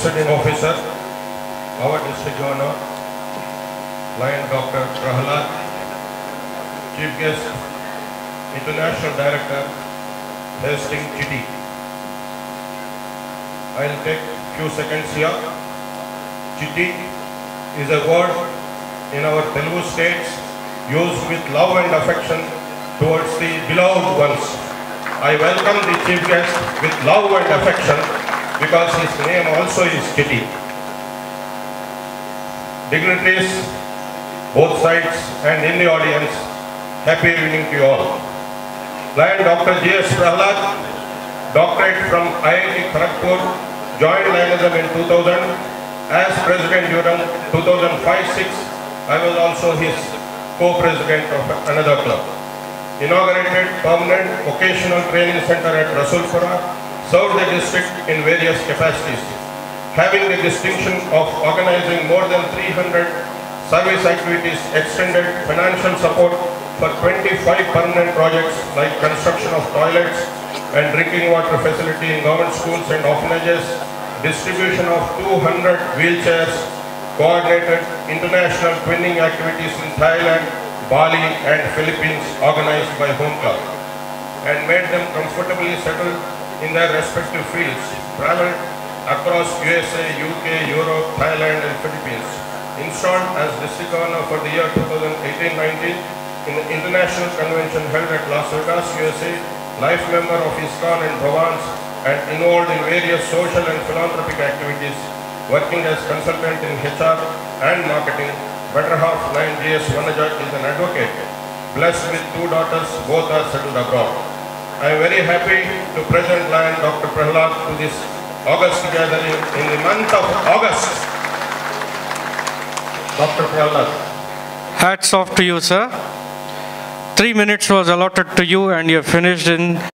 Presiding Officer, our District Governor, Lion Dr. Prahalad, Chief Guest, International Director, Hastings Chitty. I'll take few seconds here. Chitty is a word in our Telugu states used with love and affection towards the beloved ones. I welcome the Chief Guest with love and affection because his name also is Chitty. Dignitaries, both sides and in the audience, happy evening to you all. Lion Dr. G.S. Prahalad, doctorate from IIT Kharagpur, joined Lionism in 2000 as president during 2005-06. I was also his co-president of another club. Inaugurated permanent vocational training center at Rasulpura, served the district in various capacities, having the distinction of organizing more than 300 service activities, extended financial support for 25 permanent projects like construction of toilets and drinking water facility in government schools and orphanages, distribution of 200 wheelchairs, coordinated international twinning activities in Thailand, Bali and Philippines organized by Home Club, and made them comfortably settled in their respective fields, traveled across USA, UK, Europe, Thailand and Philippines, installed as District Governor for the year 2018-19 in the International Convention held at Las Vegas, USA, life member of ISKCON and Provence, and involved in various social and philanthropic activities, working as consultant in HR and marketing. Better half Lion G.S. Vanaja is an advocate, blessed with 2 daughters, both are settled abroad. I am very happy to present Lion Dr. Prahalad to this August gathering in the month of August. Dr. Prahalad. Hats off to you, sir. 3 minutes was allotted to you and you have finished in